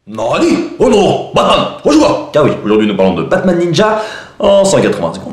Nani? Oh non, Batman, rejoins. Car oui, aujourd'hui nous parlons de Batman Ninja en 180 secondes.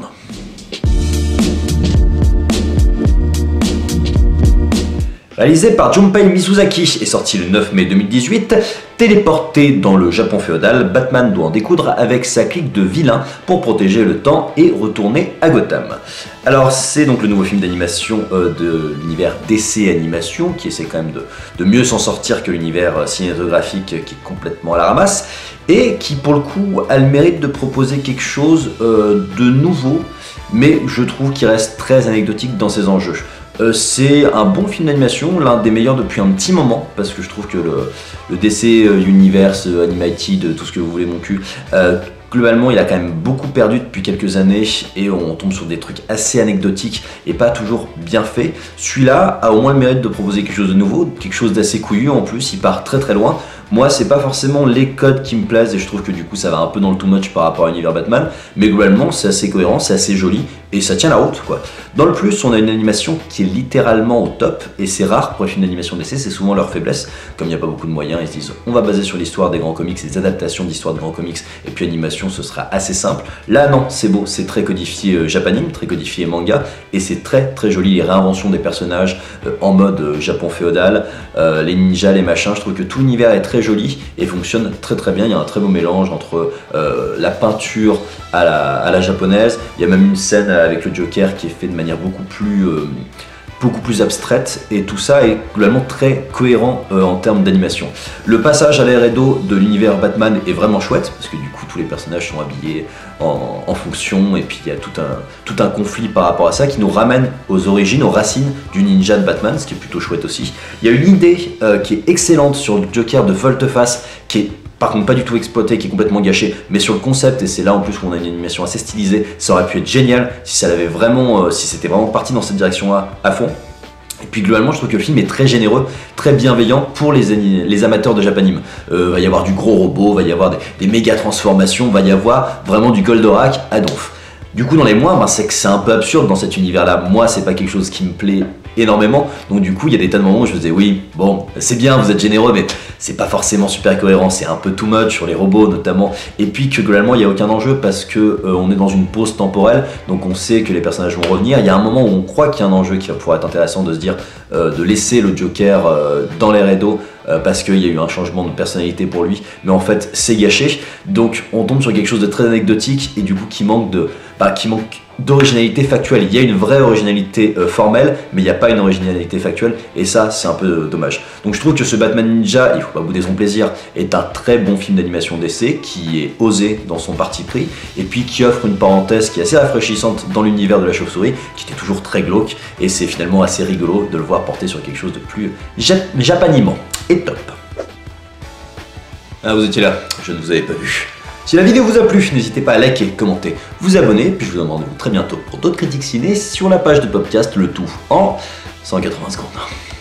Réalisé par Junpei Mizusaki et sorti le 9 mai 2018, téléporté dans le Japon féodal, Batman doit en découdre avec sa clique de vilains pour protéger le temps et retourner à Gotham. Alors c'est donc le nouveau film d'animation de l'univers DC Animation qui essaie quand même de mieux s'en sortir que l'univers cinématographique qui est complètement à la ramasse et qui pour le coup a le mérite de proposer quelque chose de nouveau, mais je trouve qu'il reste très anecdotique dans ses enjeux. C'est un bon film d'animation, l'un des meilleurs depuis un petit moment, parce que je trouve que le DC Universe, Animated, tout ce que vous voulez mon cul, globalement il a quand même beaucoup perdu depuis quelques années et on tombe sur des trucs assez anecdotiques et pas toujours bien faits. Celui-là a au moins le mérite de proposer quelque chose de nouveau, quelque chose d'assez couillu en plus, il part très très loin. Moi c'est pas forcément les codes qui me plaisent et je trouve que du coup ça va un peu dans le too much par rapport à l'univers Batman, mais globalement c'est assez cohérent, c'est assez joli et ça tient la route quoi. Dans le plus on a une animation qui est littéralement au top et c'est rare pour les films d'animation DC, c'est souvent leur faiblesse, comme il n'y a pas beaucoup de moyens, ils se disent on va baser sur l'histoire des grands comics, les adaptations d'histoires de grands comics et puis animation ce sera assez simple. Là non, c'est beau, c'est très codifié japanime, très codifié manga et c'est très très joli, les réinventions des personnages en mode Japon féodal, les ninjas, les machins, je trouve que tout l'univers est très joli et fonctionne très très bien, il y a un très beau mélange entre la peinture à la japonaise, il y a même une scène avec le Joker qui est fait de manière beaucoup plus abstraite et tout ça est globalement très cohérent en termes d'animation. Le passage à l'ère Edo de l'univers Batman est vraiment chouette parce que du coup tous les personnages sont habillés en fonction et puis il y a tout un conflit par rapport à ça qui nous ramène aux origines, aux racines du ninja de Batman, ce qui est plutôt chouette aussi. Il y a une idée qui est excellente sur le Joker de Volte-Face qui est par contre pas du tout exploité, qui est complètement gâché, mais sur le concept, et c'est là en plus où on a une animation assez stylisée, ça aurait pu être génial si ça l'avait vraiment, si c'était vraiment parti dans cette direction-là à fond. Et puis globalement je trouve que le film est très généreux, très bienveillant pour les amateurs de Japanime. Va y avoir du gros robot, va y avoir des méga transformations, va y avoir vraiment du Goldorak à donf. Du coup dans les moindres, c'est que c'est un peu absurde dans cet univers là, moi c'est pas quelque chose qui me plaît énormément, donc du coup il y a des tas de moments où je me disais oui, bon c'est bien, vous êtes généreux mais c'est pas forcément super cohérent, c'est un peu too much sur les robots notamment, et puis que globalement il n'y a aucun enjeu parce que on est dans une pause temporelle, donc on sait que les personnages vont revenir, il y a un moment où on croit qu'il y a un enjeu qui va pouvoir être intéressant de se dire de laisser le Joker dans l'ère Edo parce qu'il y a eu un changement de personnalité pour lui, mais en fait c'est gâché, donc on tombe sur quelque chose de très anecdotique et du coup qui manque d'originalité factuelle. Il y a une vraie originalité formelle, mais il n'y a pas une originalité factuelle, et ça c'est un peu dommage. Donc je trouve que ce Batman Ninja, il faut pas bouder son plaisir, est un très bon film d'animation DC, qui est osé dans son parti pris, et puis qui offre une parenthèse qui est assez rafraîchissante dans l'univers de la chauve-souris, qui était toujours très glauque, et c'est finalement assez rigolo de le voir porter sur quelque chose de plus japanimant, et top. Ah vous étiez là, je ne vous avais pas vu. Si la vidéo vous a plu, n'hésitez pas à liker, commenter, vous abonner, puis je vous donne rendez-vous très bientôt pour d'autres critiques ciné sur la page de Popcast, le tout en 180 secondes.